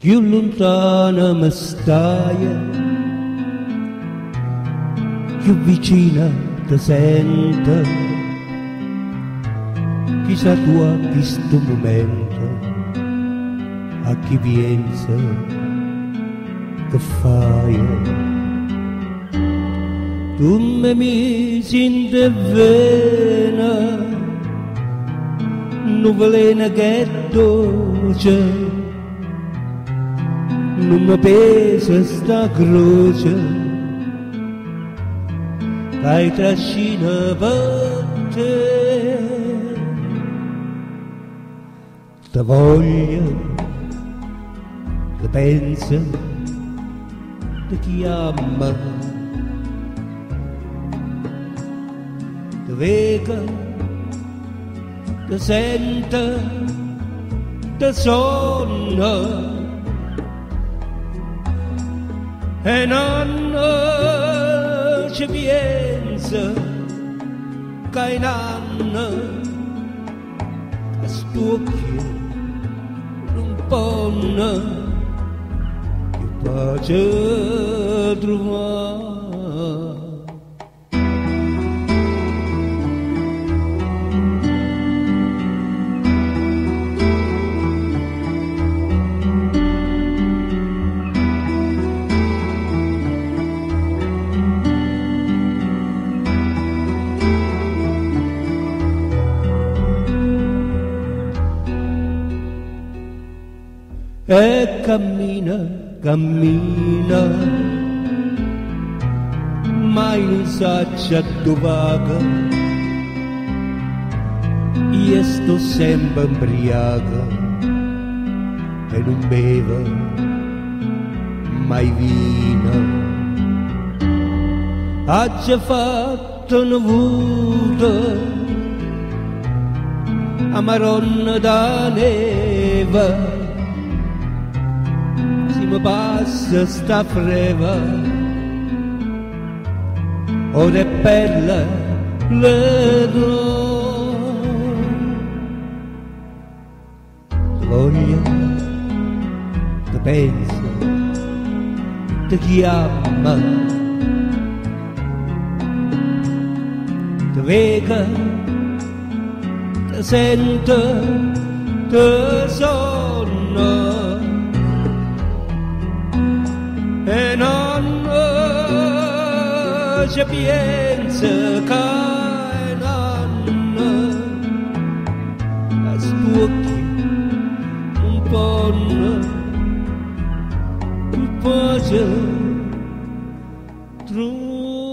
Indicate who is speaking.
Speaker 1: più lontana mi stai, più vicina ti sento. Chissà tu a questo momento, a chi pensa che fai. Tu mi misi in vena, non velena che è dolce, non mi pesa sta croce, dai trascina per te. Ti voglio, ti penso, ti chiama, ti vedo, ti sento, ti sogno e non ci penso che in anno stucchio non ponno più pace trovare. E cammina, cammina, mai non sa dove vaga. Io sto sempre ubriaca e non bevo mai vino. Ha già fatto una vuta a Maronna da neve. Mi passa sta freva, ora è bella le ti voglio, ti penso, ti chiama, ti vedo, ti sento, ti sonno. E non ci pensa che non la stucchi un po' più pace